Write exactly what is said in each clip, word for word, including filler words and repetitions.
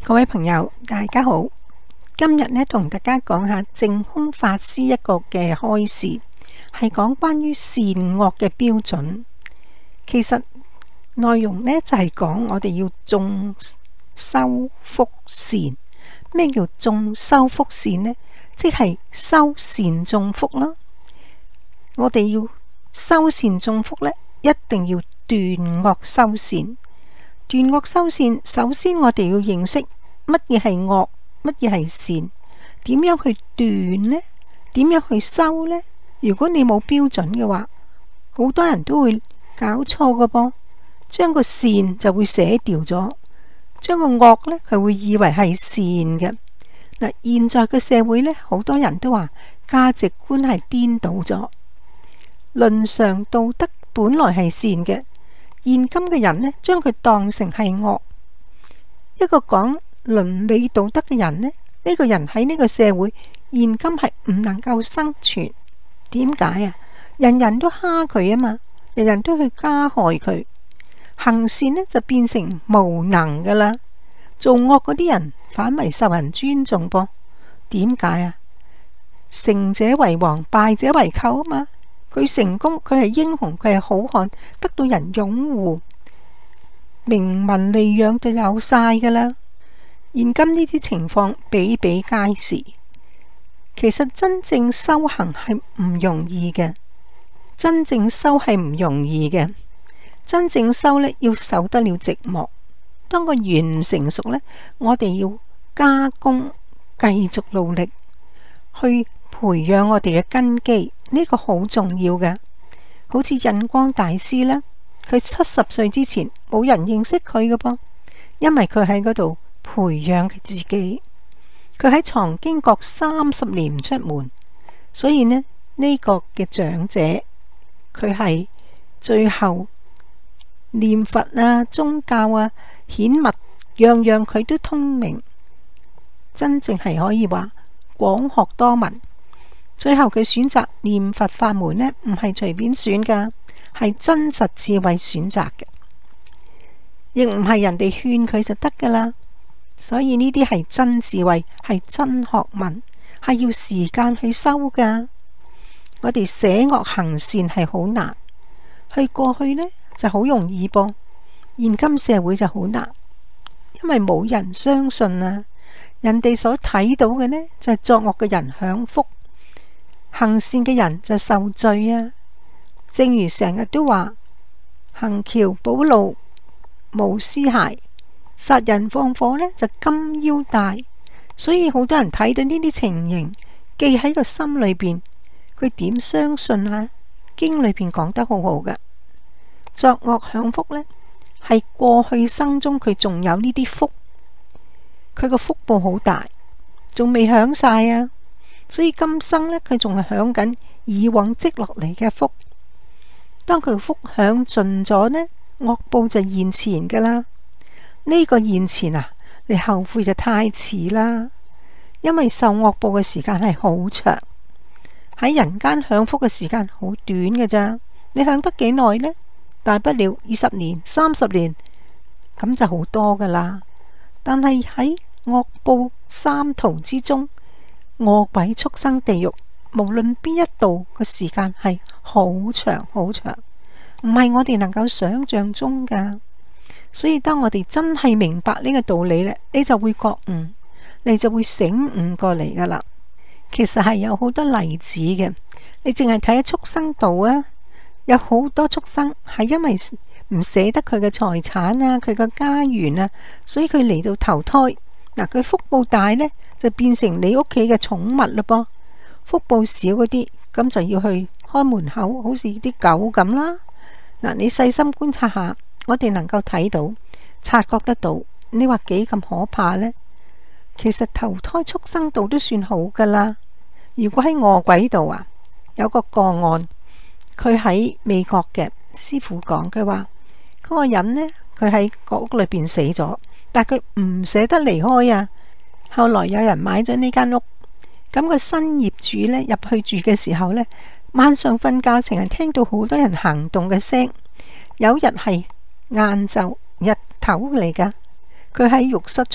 各位朋友，大家好。今日呢，同大家講下淨空法師一個嘅開示，係講關於善惡嘅標準。其實內容呢，就係講我哋要種修福善。咩叫種修福善呢？即係修善種福啦。我哋要修善種福呢，一定要斷惡修善。斷惡修善，首先我哋要認識乜嘢係惡，乜嘢係善，點樣去斷呢？點樣去修呢？如果你冇標準嘅話，好多人都會搞錯噶噃，將個善就會捨掉咗，將個惡呢，佢會以為係善嘅。嗱，現在嘅社會呢，好多人都話價值觀係顛倒咗，倫常道德本來係善嘅。現今嘅人呢，將佢當成係惡。一個講倫理道德嘅人呢，呢個人喺呢個社會現今係唔能夠生存。點解啊？人人都蝦佢啊嘛，人人都去加害佢，行善呢就變成無能噶啦。做惡嗰啲人反為受人尊重噃。點解啊？成者為王，敗者為寇啊嘛。佢成功，佢係英雄，佢係好漢，得到人擁護，名聞利養就有晒噶啦。現今呢啲情況比比皆是。其實真正修行係唔容易嘅，真正修係唔容易嘅。真正修呢，要守得了寂寞。當個緣成熟呢，我哋要加工，繼續努力去培養我哋嘅根基。呢個好重要嘅，好似印光大師啦，佢七十歲之前冇人認識佢嘅噃，因為佢喺嗰度培養佢自己。佢喺藏經閣三十年唔出門，所以呢呢、呢個嘅長者，佢係最後念佛啊、宗教啊、顯密樣樣佢都通明，真正係可以話廣學多聞。最後佢選擇念佛法門呢，唔係隨便選噶，係真實智慧選擇嘅，亦唔係人哋勸佢就得噶啦。所以呢啲係真智慧，係真學問，係要時間去修噶。我哋捨惡行善係好難，去過去呢就好容易噃。現今社會就好難，因為冇人相信啊。人哋所睇到嘅呢，就係作惡嘅人享福，行善嘅人就受罪啊！正如成日都話，行橋補路無屍骸，殺人放火呢就金腰帶。所以好多人睇到呢啲情形，記喺個心裏邊，佢點相信啊？經裏邊講得好好嘅，作惡享福呢，係過去生中佢仲有呢啲福，佢個福報好大，仲未享晒啊！所以今生呢，佢仲係享緊以往積落嚟嘅福。當佢福享盡咗呢，惡報就現前噶啦。呢個現前啊，你後悔就太遲啦。因為受惡報嘅時間係好長，喺人間享福嘅時間好短嘅咋。你享得幾耐呢？大不了二十年、三十年，咁就好多噶啦。但係喺惡報三途之中，餓鬼畜生地獄，無論邊一度嘅時間係好長好長，唔係我哋能夠想象中噶。所以當我哋真係明白呢個道理呢，你就會覺悟，你就會醒悟過嚟噶啦。其實係有好多例子嘅，你淨係睇下畜生道啊，有好多畜生係因為唔捨得佢嘅財產啊，佢嘅家園啊，所以佢嚟到投胎。嗱，佢福報大呢，就變成你屋企嘅寵物嘞噃。福報少嗰啲，咁就要去開門口，好似啲狗咁啦。嗱，你細心觀察下，我哋能夠睇到、察覺得到，你話幾咁可怕呢？其實投胎畜生道都算好噶啦。如果喺餓鬼道啊，有個個案，佢喺美國嘅師傅講，佢話嗰個人呢，佢喺個屋裏邊死咗。但佢唔捨得離開啊！後來有人買咗呢間屋，咁個新業主呢入去住嘅時候呢，晚上瞓覺成日聽到好多人行動嘅聲。有日係晏晝日頭嚟噶，佢喺浴室沖涼，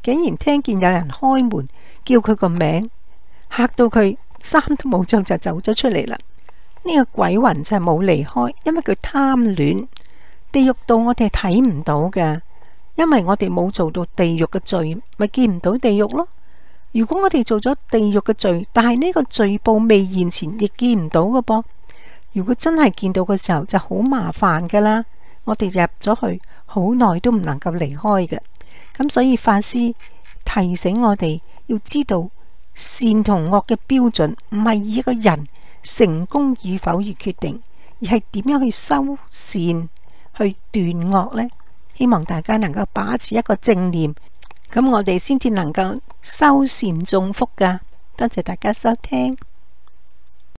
竟然聽見有人開門叫佢個名，嚇到佢衫都冇着就走咗出嚟啦。呢個鬼魂就係冇離開，因為佢貪戀。地獄道我哋睇唔到嘅，因為我哋冇做到地獄嘅罪，咪見唔到地獄咯。如果我哋做咗地獄嘅罪，但係呢個罪報未現前，亦見唔到嘅噃。如果真係見到嘅時候，就好麻煩噶啦。我哋入咗去，好耐都唔能夠離開嘅。咁所以法師提醒我哋要知道善同惡嘅標準，唔係以一個人成功與否而決定，而係點樣去修善，去斷惡呢？希望大家能夠把持一個正念，咁我哋先至能夠修善種福噶。多謝大家收聽。